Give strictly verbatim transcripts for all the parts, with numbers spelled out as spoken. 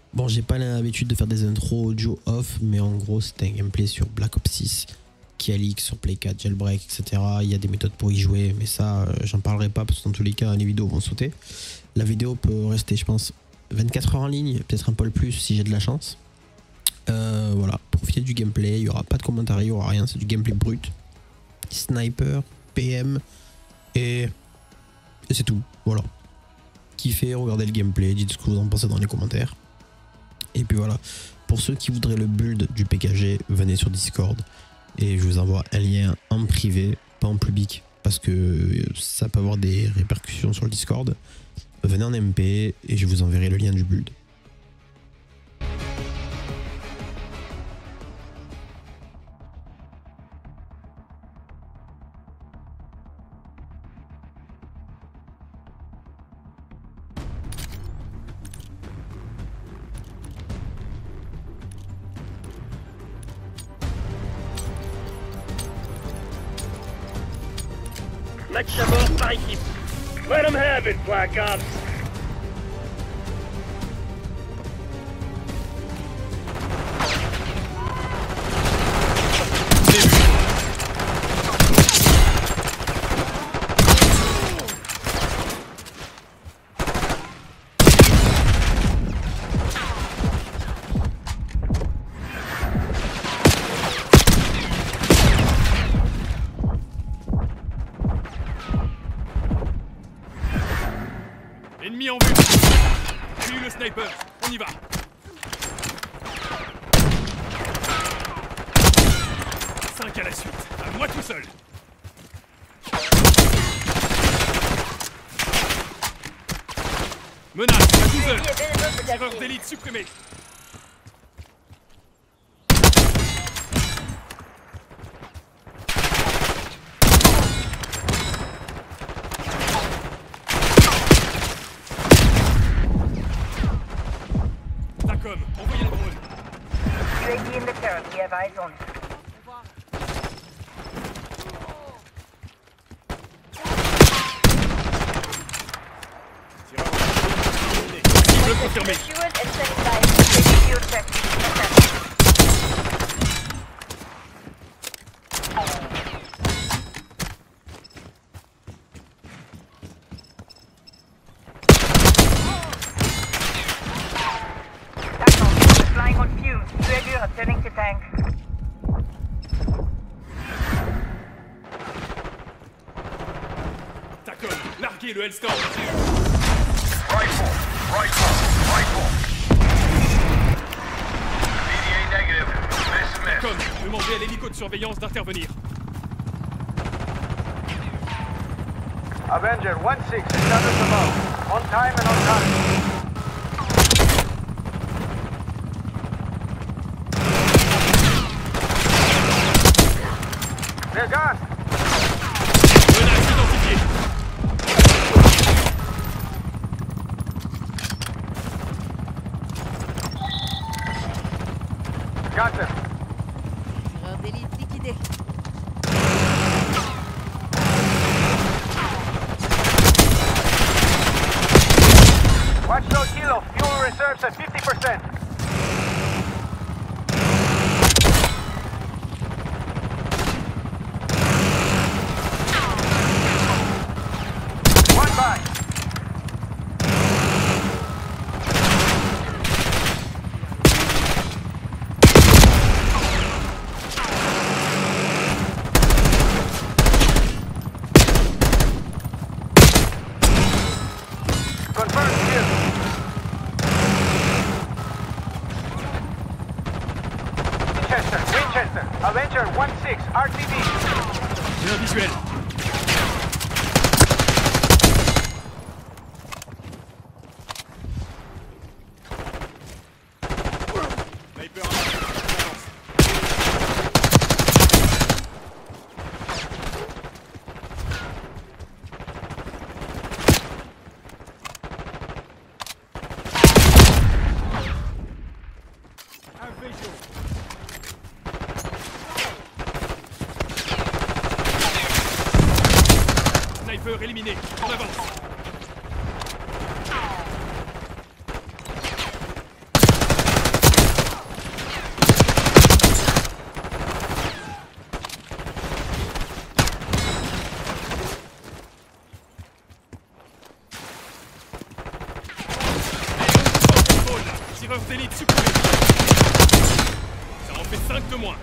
Bon, j'ai pas l'habitude de faire des intros audio off, mais en gros, c'était un gameplay sur Black Ops six qui a leak sur Play quatre, Jailbreak, et cetera. Il y a des méthodes pour y jouer, mais ça, euh, j'en parlerai pas parce que dans tous les cas, les vidéos vont sauter. La vidéo peut rester, je pense, vingt-quatre heures en ligne, peut-être un peu le plus si j'ai de la chance. Euh, voilà, profitez du gameplay, il n'y aura pas de commentaires, il n'y aura rien, c'est du gameplay brut. Sniper, P M, et, et c'est tout, voilà. Kiffez, regardez le gameplay, dites ce que vous en pensez dans les commentaires. Et puis voilà, pour ceux qui voudraient le build du P K G, venez sur Discord et je vous envoie un lien en privé, pas en public, parce que ça peut avoir des répercussions sur le Discord. Venez en M P et je vous enverrai le lien du build. Match à mort par équipe. Let them have it, Black Ops. Ennemi en vue. J'ai eu le sniper. On y va. cinq à la suite. À moi tout seul. Menace, à tout seul. Tireur d'élite supprimé. Envoyez le drone. U A V in the turret, we have eyes on. Cible confirmé. Secured and sent by the objective. Flying on fumes. U A V returning to tank. Tacom, larguez le Hellstorm. Rifle, rifle, rifle. P D A negative. Dismissed. Tacom, demandez à l'hélico de surveillance d'intervenir. Avenger one six is under the bow. On time and on time. They're gone. Menace identifiée. Got them. Tireur d'élite liquidé. Watchdog Kilo, fuel reserves at fifty percent. One by. Confirmed kill. Winchester, Winchester, Avenger one six, R T B. J'ai un visuel. Sniper en avance. Un visuel. Sniper éliminé. En avance. Tireur d'élite supprimé. Ça en fait cinq de moins.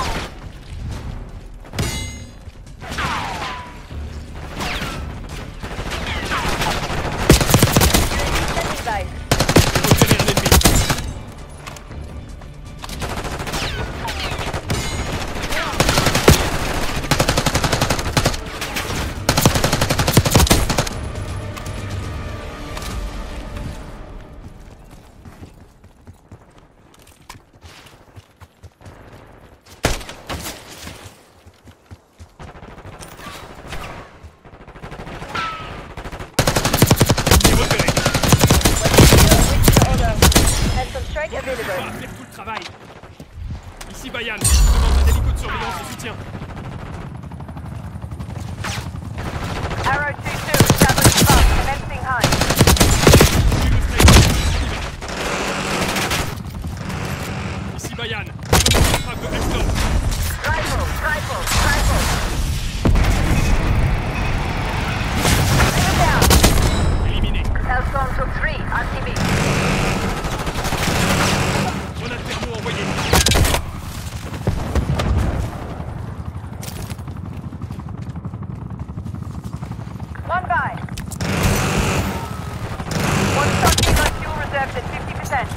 Standing by. J'ai repéré un ennemi. Strike available. On va faire tout le travail. Ici Bayan, je demande un hélico de surveillance de soutien. Arrow two two, established spot, commencing hunt. Suis le sniper. On y va. Ici Bayan, je demande une frappe de Hellstorm. Rifle, rifle, rifle. Down. Éliminé. Hellstorm took three, R T B. Grenade thermo envoyée. One by. One stock kilo fuel reserves at fifty percent.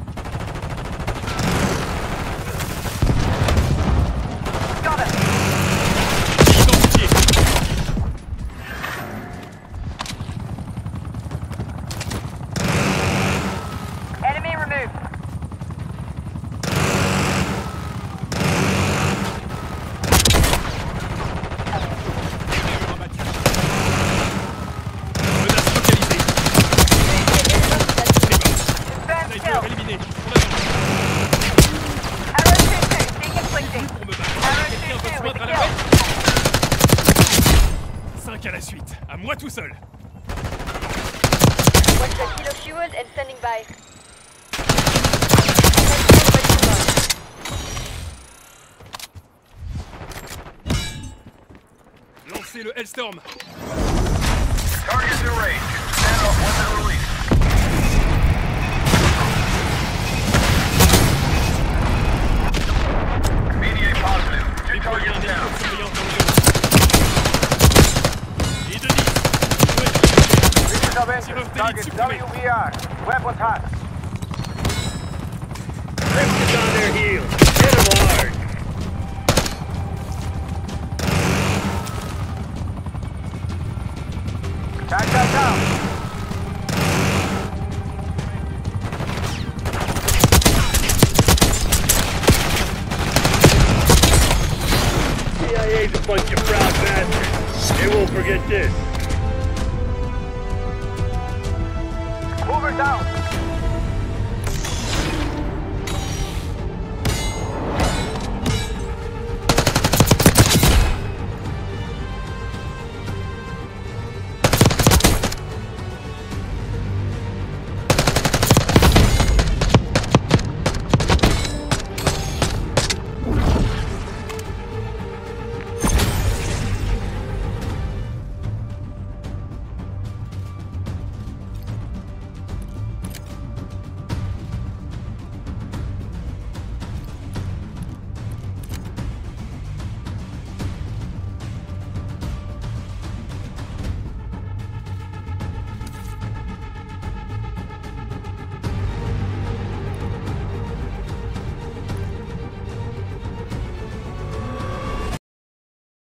Got him. Identifié. Enemy removed. Menace localisée. Confirmed Sniper kill. éliminé. On avance. Arrow two two, deconflicting. Pour me battre. Arrow Quelqu'un two peut se two with joindre the à la kill. cinq à la suite. À moi tout seul. One shot kilo fuel and standing by. Lancez le Hellstorm. Target's in range. Stand off when they're released. Mediate positive. Two Déployez un targets hélico down. de surveillance dans le zone. Et de dix. This is Avenger. Tireur d'élite Target supprimé. W B R. Weapons hot. Christian's on their heels. Hit them hard. Tag that down. C I A's a bunch of proud bastards. They won't forget this. Mover down.